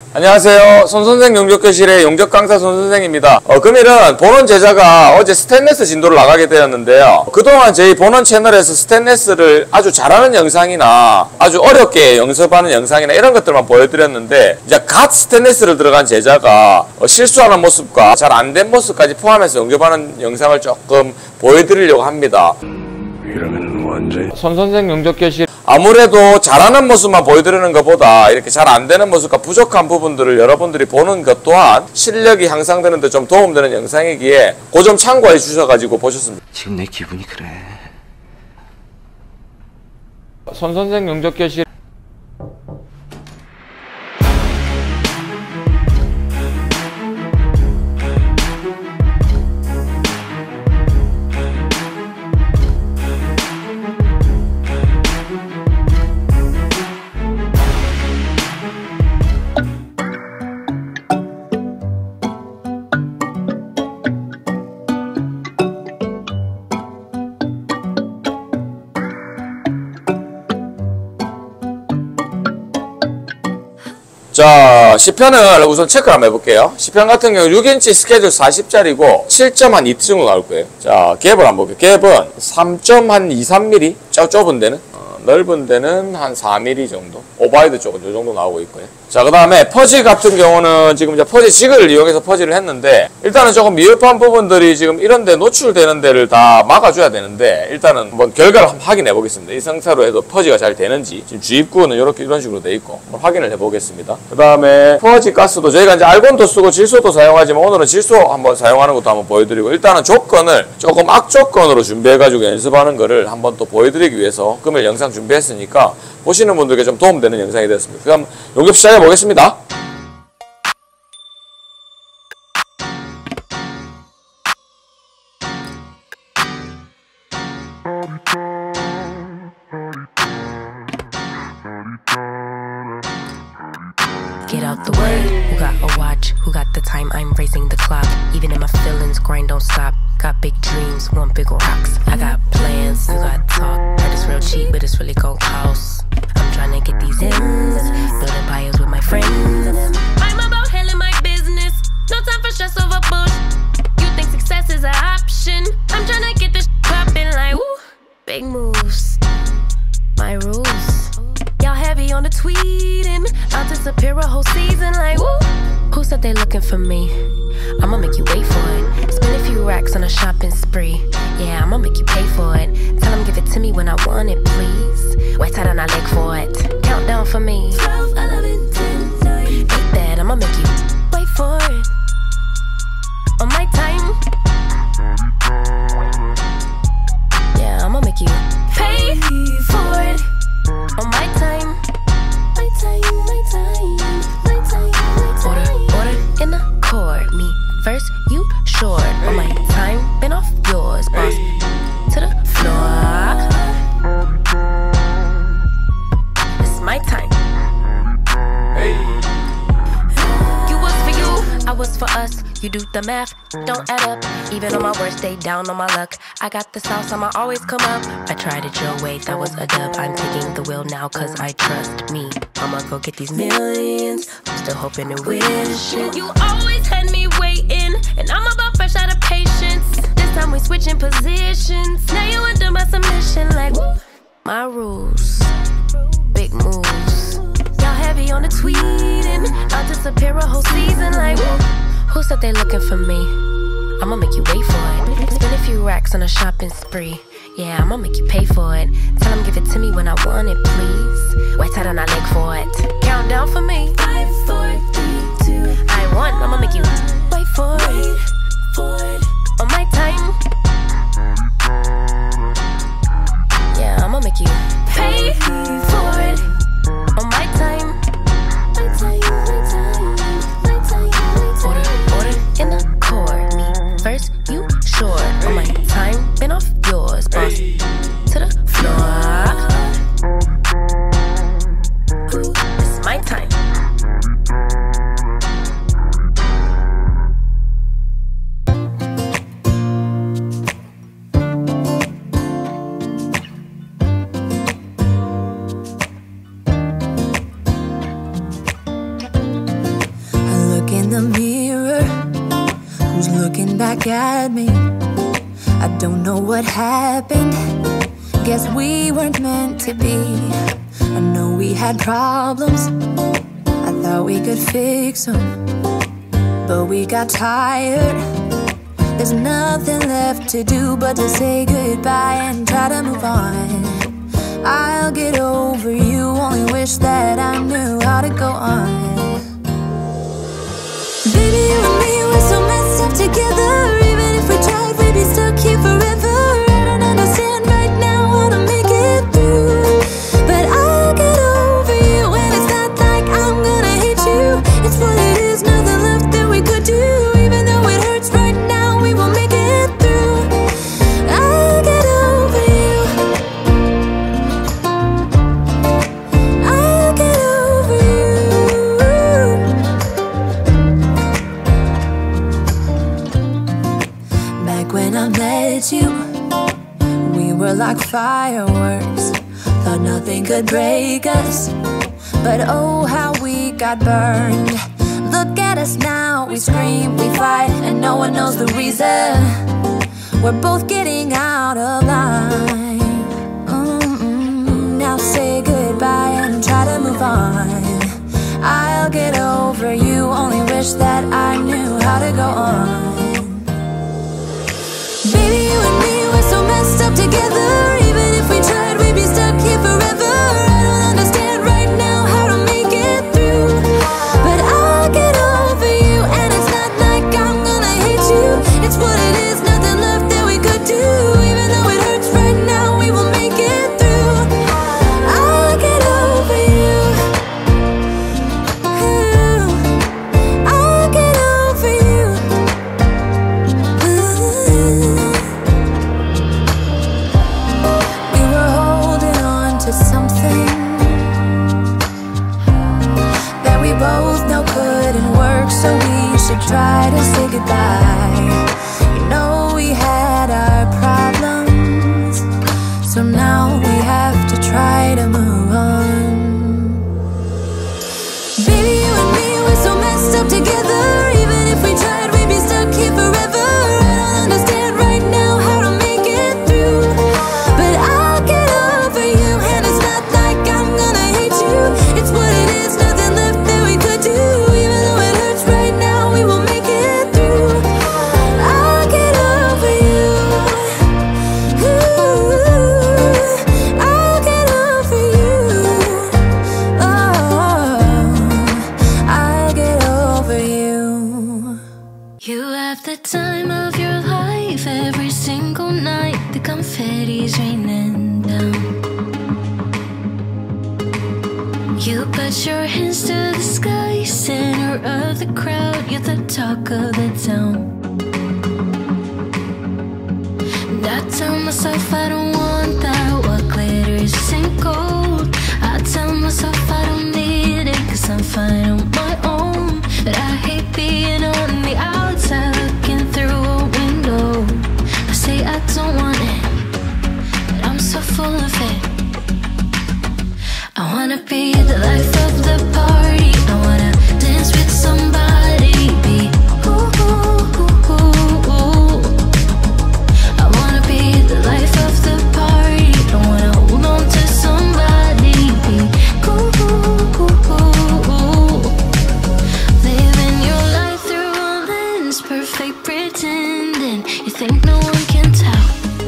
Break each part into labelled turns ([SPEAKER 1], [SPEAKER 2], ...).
[SPEAKER 1] 안녕하세요. 손선생 용접교실의 용접 강사 손선생입니다. 금일은 본원 제자가 어제 스테인리스 진도를 나가게 되었는데요. 그동안 저희 본원 채널에서 스테인리스를 아주 잘하는 영상이나 아주 어렵게 연습하는 영상이나 이런 것들만 보여드렸는데, 이제 갓 스테인리스를 들어간 제자가 실수하는 모습과 잘 안 된 모습까지 포함해서 용접하는 영상을 조금 보여드리려고 합니다.
[SPEAKER 2] 이러면 완전히
[SPEAKER 1] 손선생 용접교실, 아무래도 잘하는 모습만 보여드리는 것보다 이렇게 잘 안 되는 모습과 부족한 부분들을 여러분들이 보는 것 또한 실력이 향상되는 데 좀 도움되는 영상이기에 그 점 참고해 주셔가지고 보셨습니다.
[SPEAKER 2] 지금 내 기분이 그래.
[SPEAKER 1] 손선생 용접교실 자, 시편을 우선 체크를 한번 해볼게요. 시편 같은 경우 6인치 스케줄 40짜리고 7점 이트 정도 나올 거예요. 자, 갭을 한번 볼게요. 갭은 3.23mm, 좁은 데는, 넓은 데는 한 4mm 정도, 오버하이드 쪽은 이 정도 나오고 있고요. 자, 그 다음에 퍼지 같은 경우는 지금 이제 퍼지 지그를 이용해서 퍼지를 했는데, 일단은 조금 미흡한 부분들이 지금 이런데 노출되는 데를 다 막아줘야 되는데, 일단은 한번 결과를 한번 확인해 보겠습니다. 이 상태로 해도 퍼지가 잘 되는지. 지금 주입구는 이런 식으로 돼 있고 한번 확인을 해 보겠습니다. 그 다음에 퍼지 가스도 저희가 이제 알곤도 쓰고 질소도 사용하지만 오늘은 질소 한번 사용하는 것도 한번 보여드리고, 일단은 조건을 조금 악조건으로 준비해가지고 연습하는 거를 한번 또 보여드리기 위해서 금일 영상 준비했으니까 보시는 분들께 좀 도움되는 영상이 되었습니다. 그럼 용접 시작해 보겠습니다.
[SPEAKER 3] Get out the way. Who got a watch? Who got the time? I'm raising the clock. Even in my feelings, grind don't stop. Got big dreams, want big rocks. I got plans, you got talk. Heard it's real cheap, but it's really gon' cost. I'm trying to get these ends, building piles with my friends. I'm about handling my business. No time for stress over bush. You think success is an option? I'm trying to get this poppin' like woo. Big moves, my rules. Y'all heavy on the tweeting. I'll disappear a whole season like woo. Who said they looking for me? I'ma make you wait for it. Spend a few racks on a shopping spree. Yeah, I'ma make you pay for it. Tell them give it to me when I want it, please. Wait till I leg for it. Countdown for me. 12, 11, 10, 9. Ain't that I'ma make you wait for it. On my time. Yeah, I'ma make you pay for it. On my time. My time, my time, my time, my time. Order in the court. Me first, you short. On my time, been off yours, boss. To the floor. It's my time.
[SPEAKER 1] Hey.
[SPEAKER 3] You was for you, I was for us. You do the math, don't add up. Even on my worst day, down on my luck. I got the sauce, I'ma always come up. I tried it your way, that was a dub. I'm taking the wheel now, cause I trust me. I'ma go get these millions. I'm still hoping and wishing. You always had me waiting, and I'm about fresh out of patience. This time we switching positions. Now you under my submission, like woo. My rules, big moves. Y'all heavy on the tweeting. I'll disappear a whole season, like woo. Who said they looking for me? I'ma make you wait for it. Spend a few racks on a shopping spree. Yeah, I'ma make you pay for it. Tell them give it to me when I want it, please. Wait till I leg for it. Countdown for me. 5, 4, 3, 2. I want, I'ma make you wait for it. On my time. Yeah, I'ma make you pay for it. On my time. My time, my time, my time, my time. Order in the court. Me first, you short. On my time, been off yours, boss. To the floor. Ooh, it's my time.
[SPEAKER 4] in the mirror, who's looking back at me? I don't know what happened, guess we weren't meant to be. I know we had problems, I thought we could fix them, but we got tired. There's nothing left to do but to say goodbye and try to move on. I'll get over you, only wish that I knew how to go on. Baby, you and me, we're so messed up together. Even if we tried, we'd be stuck here forever. I don't understand right now how to make it through, but I'll get over you, and it's not like I'm gonna hate you. It's what it is, nothing left that we could do. Even though it hurts right now, we will make it through. I'll get over you, I'll get over you. Back when I met you, we were like fireworks, thought nothing could break us, but oh how we got burned. Look at us now, we scream, we fight, and no one knows the reason. We're both getting out of line. Now say goodbye and try to move on. I'll get over you, only wish that I knew how to go on. Baby, you and me, we're so messed up together. Even if we tried, we'd be stuck here forever. I don't understand right now how to make it through, but I'll get over you, and it's not like I'm gonna hate you. It's what it is, nothing left that we could do. Even though it hurts right now, we will make it through. I'll get over you, I'll get over you. We were holding on to something that we both know couldn't work, so we should try to say goodbye. You know we had our problems, so now we have to try to move on. Baby, you and me, we're so messed up together. Even if we tried, we'd be stuck here forever. I don't understand right now how to make it through, but I'll get over you, and it's not like I'm gonna hate you. It's what it is, nothing left that we could do. Even though it hurts right now, we will make it through. I'll get over you, I'll get over you. Oh, I'll get over you.
[SPEAKER 5] You have the time of your life every single night. The confetti's raining down. You put your hands to the sky, center of the crowd. You're the talk of the town. And I tell myself I don't want that. What glitters isn't gold. I tell myself I don't need it, 'cause I'm fine on my own. But I hate being on the outside looking through a window. I say I don't want it, but I'm so full of it. I wanna be the life of the party. I wanna dance with somebody, be ooh, ooh, ooh, ooh, ooh. I wanna be the life of the party. I wanna hold on to somebody, be ooh, ooh, ooh, ooh, ooh. Living your life through a lens, perfect pretending. You think no one can tell,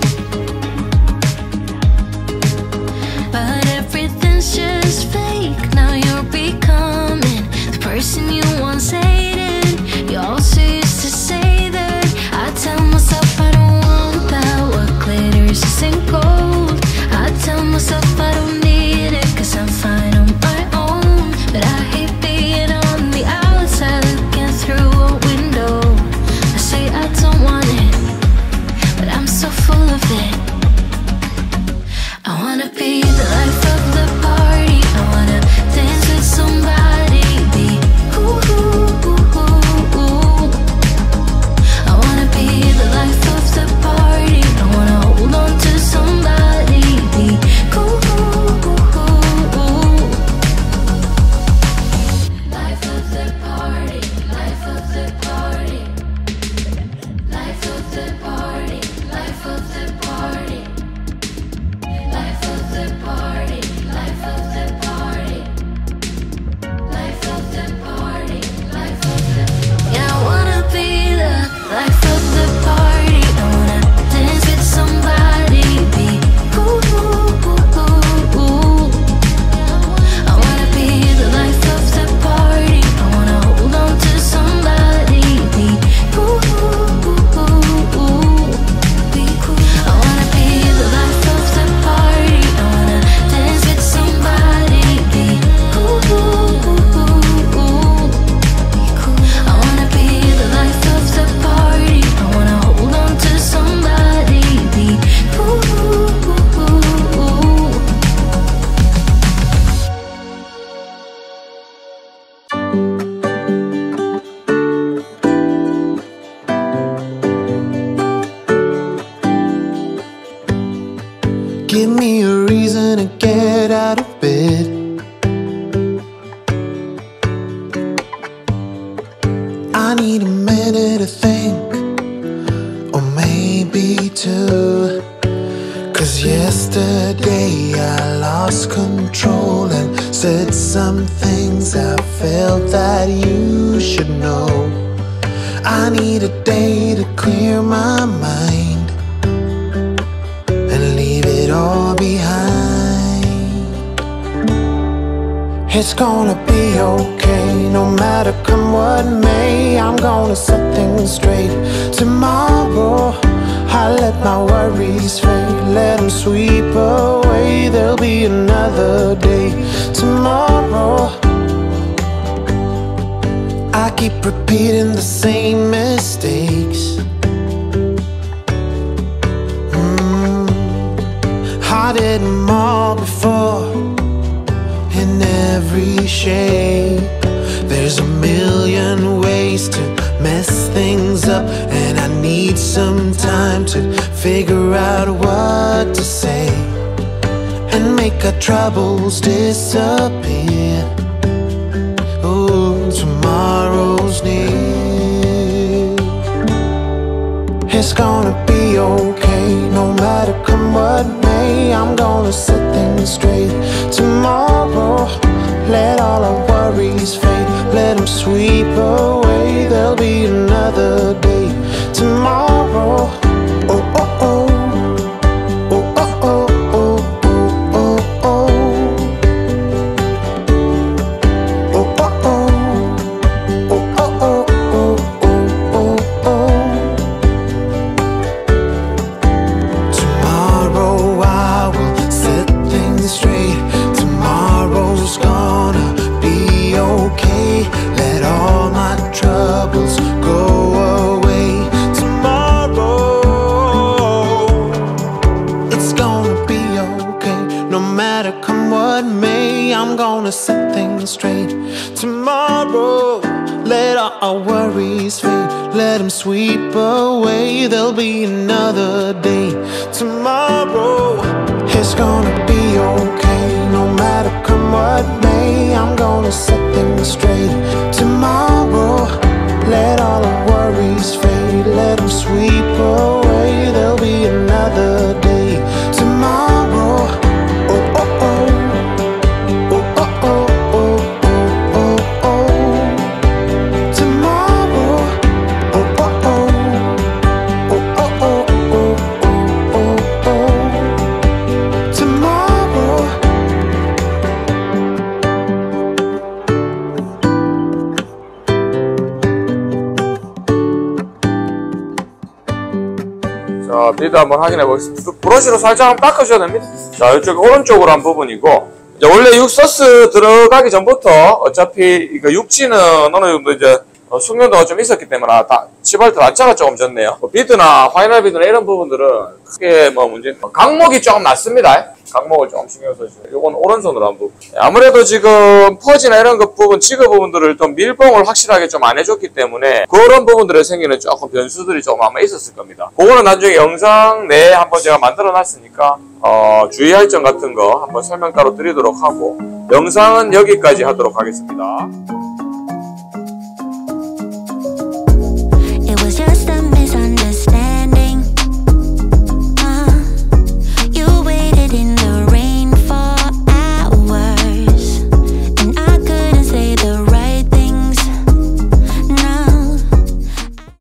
[SPEAKER 5] but everything's just fake. Now you're becoming the person you once hated. You also used to say that. I tell myself I don't want that. What glitters isn't gold. I tell myself I don't need it, 'cause I'm fine on my own. But I hate being on the outside looking through a window. I say I don't want it, but I'm so full of it. I wanna be the life of the party. I wanna dance with somebody, be ooh,
[SPEAKER 6] I need a minute to think, or maybe two. 'Cause yesterday I lost control and said some things I felt that you should know. I need a day to clear my mind and leave it all behind. It's gonna be okay, no matter come what may. I'm gonna set things straight. Tomorrow I let my worries fade, let them sweep away. There'll be another day tomorrow. I keep repeating the same mistakes. I did them all before, in every shape. There's a million ways to mess things up, and I need some time to figure out what to say and make our troubles disappear. Oh, tomorrow's near. It's gonna be okay, no matter come what may. I'm gonna set things straight tomorrow. Let all our worries fade, let them sweep away. There'll be another day tomorrow. Oh, oh, oh. Oh, oh, oh, oh, oh, oh, oh. Oh, oh, oh. Oh, oh, oh, oh, oh, oh. Tomorrow I will set things straight. Tomorrow's gonna be okay. Let all my troubles go away. Tomorrow it's gonna be okay, no matter come what may. I'm gonna set things straight tomorrow. Let all our worries fade, let them sweep away. There'll be another day tomorrow. It's gonna be okay, no matter come what may. I'm gonna set things straight tomorrow. Let all our worries fade, let them sweep away. There'll be another day tomorrow. Oh, oh, oh. Oh, oh, oh, oh, oh, oh, oh. Tomorrow. Oh, oh, oh. Oh, oh, oh, oh, oh, oh, oh. Tomorrow.
[SPEAKER 1] 자, 비드 한번 확인해 보겠습니다. 브러쉬로 살짝 한번 닦으셔야 됩니다. 자, 이쪽 오른쪽으로 한 부분이고, 이제 원래 육소스 들어가기 전부터 어차피 이거 육지는 어느 정도 이제 숙련도가 좀 있었기 때문에 치발트 안차가 조금 졌네요. 비드나 파이널 비드나 이런 부분들은 크게 뭐 문제, 강목이 조금 낮습니다. 강목을 조금 신경 써주세요. 요건 오른손으로 한 부분. 아무래도 지금 퍼지나 이런 것 부분, 지그 부분들을 좀 밀봉을 확실하게 좀 안 해줬기 때문에 그런 부분들에 생기는 조금 변수들이 조금 아마 있었을 겁니다. 그거는 나중에 영상 내에 한번 제가 만들어 놨으니까 주의할 점 같은 거 한번 설명 따로 드리도록 하고, 영상은 여기까지 하도록 하겠습니다.